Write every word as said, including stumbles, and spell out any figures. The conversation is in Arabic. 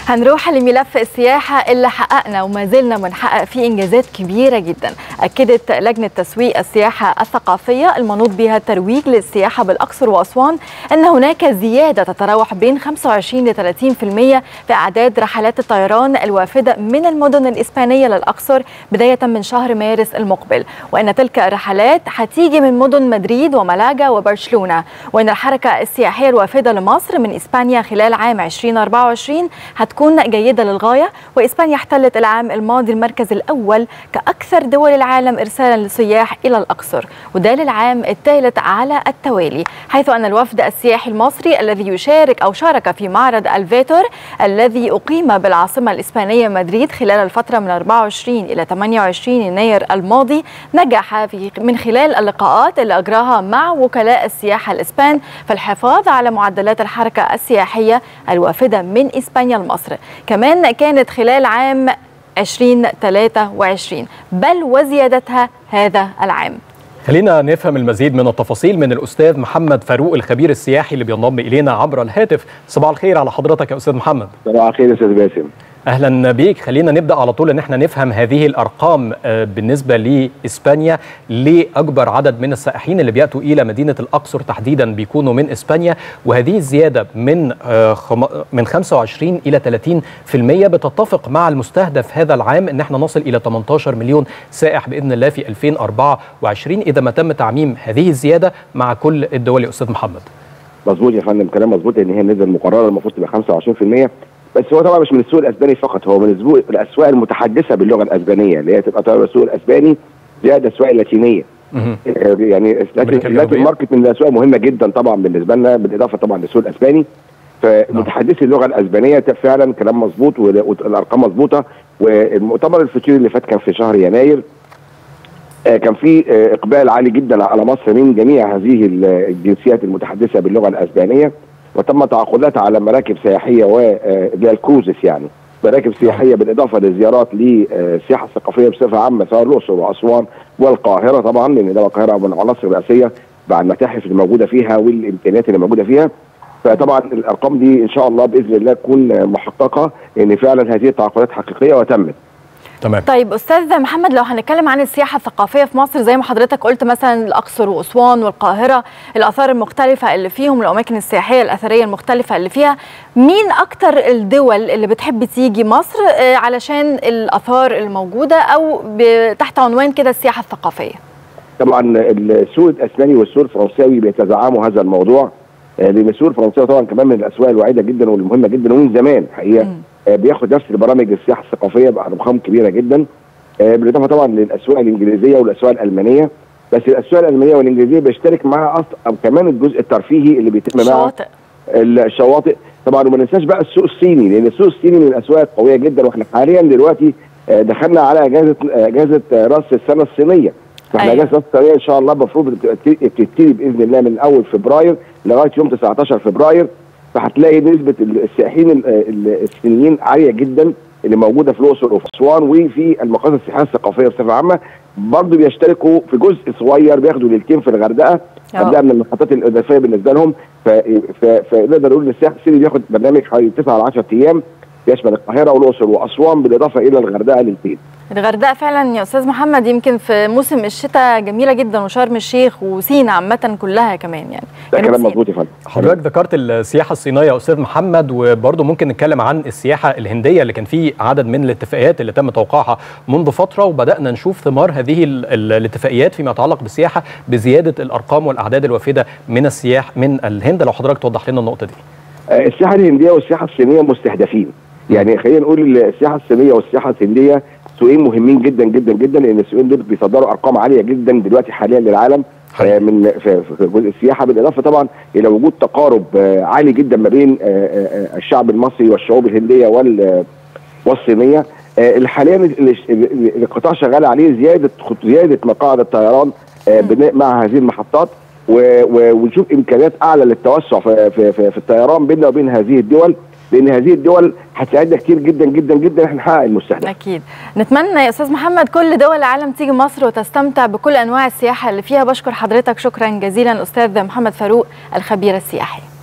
هنروح لملف السياحة اللي حققنا وما زلنا بنحقق فيه إنجازات كبيرة جدا. أكدت لجنة تسويق السياحة الثقافية المنوط بها الترويج للسياحة بالأقصر وأسوان أن هناك زيادة تتراوح بين خمسة وعشرين ل ثلاثين بالمئة في أعداد رحلات الطيران الوافدة من المدن الإسبانية للأقصر بداية من شهر مارس المقبل، وأن تلك الرحلات هتيجي من مدن مدريد وملاجا وبرشلونة، وأن الحركة السياحية الوافدة لمصر من إسبانيا خلال عام ألفين وأربعة وعشرين هتكون جيدة للغاية. وإسبانيا احتلت العام الماضي المركز الأول كأكثر دول العالم إرسالا للسياح إلى الأقصر، وده للعام الثالث على التوالي، حيث أن الوفد السياحي المصري الذي يشارك أو شارك في معرض الفيتور الذي أقيم بالعاصمة الإسبانية مدريد خلال الفترة من أربعة وعشرين إلى ثمانية وعشرين يناير الماضي نجح في من خلال اللقاءات اللي أجراها مع وكلاء السياحة الإسبان في الحفاظ على معدلات الحركة السياحية الوافدة من إسبانيا لمصر. كمان كانت خلال عام ألفين وثلاثة وعشرين بل وزيادتها هذا العام. خلينا نفهم المزيد من التفاصيل من الأستاذ محمد فاروق الخبير السياحي اللي بينضم إلينا عبر الهاتف. صباح الخير على حضرتك يا أستاذ محمد. صباح الخير يا أستاذ باسم. أهلا بيك. خلينا نبدأ على طول إن احنا نفهم هذه الأرقام بالنسبة لإسبانيا. ليه أكبر عدد من السائحين اللي بيأتوا إلى مدينة الأقصر تحديدا بيكونوا من إسبانيا، وهذه الزيادة من من خمسة وعشرين إلى ثلاثين بالمئة بتتفق مع المستهدف هذا العام إن احنا نصل إلى ثمانية عشر مليون سائح بإذن الله في ألفين وأربعة وعشرين إذا ما تم تعميم هذه الزيادة مع كل الدول يا أستاذ محمد؟ مظبوط يا فندم، كلام مظبوط إن هي النسبة المقررة المفروض تبقى خمسة وعشرين بالمئة، بس هو طبعا مش من السوق الاسباني فقط، هو من الاسواق المتحدثه باللغه الاسبانيه اللي هي تبقى طبعا السوق الاسباني زائد الاسواق اللاتينيه. يعني اللاتين ماركت من الاسواق مهمه جدا طبعا بالنسبه لنا، بالاضافه طبعا للسوق الاسباني. فمتحدثي اللغه الاسبانيه فعلا كلام مظبوط والارقام مظبوطه. والمؤتمر الفطير اللي فات كان في شهر يناير، كان في اقبال عالي جدا على مصر من جميع هذه الجنسيات المتحدثه باللغه الاسبانيه، وتم تعاقدات على مراكب سياحيه والكروزس، يعني مراكب سياحيه بالاضافه للزيارات للسياحه الثقافيه بصفه عامه سواء الاقصر واسوان والقاهره طبعا، لان ده القاهره من العناصر الرئيسيه مع المتاحف اللي موجوده فيها والامكانيات اللي موجوده فيها. فطبعا الارقام دي ان شاء الله باذن الله تكون محققه ان فعلا هذه التعاقدات حقيقيه وتمت. تمام. طيب أستاذ محمد، لو هنتكلم عن السياحة الثقافية في مصر زي ما حضرتك قلت مثلا الأقصر وأسوان والقاهرة، الآثار المختلفة اللي فيهم، الأماكن السياحية الأثرية المختلفة اللي فيها، مين أكتر الدول اللي بتحب تيجي مصر علشان الآثار الموجودة أو تحت عنوان كده السياحة الثقافية؟ طبعا السوق الأسباني والسوق الفرنساوي بيتزعموا هذا الموضوع، لأن السوق الفرنساوي طبعا كمان من الأسواق الواعدة جدا والمهمة جدا ومن زمان حقيقة. م. بياخد نفس البرامج السياحه الثقافيه بارقام كبيره جدا، بالاضافه طبعا للاسواق الانجليزيه والاسواق الالمانيه. بس الاسواق الالمانيه والانجليزيه بيشترك معاها او كمان الجزء الترفيهي اللي بيتم مع الشواطئ طبعا. وما ننساش بقى السوق الصيني، لان السوق الصيني من الاسواق القويه جدا، واحنا حاليا دلوقتي دخلنا على اجازه اجازه راس السنه الصينيه. فاحنا اجازه راس السنه ان شاء الله المفروض بتبتدي باذن الله من اول فبراير لغايه يوم تسعة عشر فبراير. فهتلاقي نسبه السائحين الصينيين عاليه جدا اللي موجوده في الاقصر وفي اسوان وفي المقاصد السياحيه الثقافيه بصفه عامه. برضه بيشتركوا في جزء صغير، بياخدوا ليلتين في الغردقه، ده من المحطات الاضافيه بالنسبه لهم. فنقدر نقول ان السائح الصيني بياخد برنامج حوالي تسعة ل عشرة ايام يشمل القاهره والاقصر واسوان بالاضافه الى الغردقه ليلتين. الغردقه فعلا يا استاذ محمد يمكن في موسم الشتاء جميله جدا، وشرم الشيخ وسينا عامه كلها كمان، يعني ده كلام مظبوط يا فندم. حضرتك ذكرت السياحه الصينيه يا استاذ محمد، وبرضه ممكن نتكلم عن السياحه الهنديه اللي كان في عدد من الاتفاقيات اللي تم توقيعها منذ فتره، وبدانا نشوف ثمار هذه الاتفاقيات فيما يتعلق بالسياحه بزياده الارقام والاعداد الوافده من السياح من الهند. لو حضرتك توضح لنا النقطه دي. السياحه الهنديه والسياحه الصينيه مستهدفين، يعني خلينا نقول السياحه الصينيه والسياحه الهنديه سوقين مهمين جدا جدا جدا، لان السوقين دول بيصدروا ارقام عاليه جدا دلوقتي حاليا للعالم آه من في جزء السياحه، بالاضافه طبعا الى وجود تقارب آه عالي جدا ما بين آه آه الشعب المصري والشعوب الهنديه وال والصينيه. آه حاليا القطاع شغال عليه زياده زياده مقاعد الطيران آه مع هذه المحطات، ونشوف امكانيات اعلى للتوسع في, في, في, في الطيران بيننا وبين هذه الدول، لان هذه الدول هتساعدنا كتير جدا جدا جدا احنا نحقق المستهدف. اكيد. نتمنى يا استاذ محمد كل دول العالم تيجي مصر وتستمتع بكل انواع السياحه اللي فيها. بشكر حضرتك شكرا جزيلا استاذ محمد فاروق الخبير السياحي.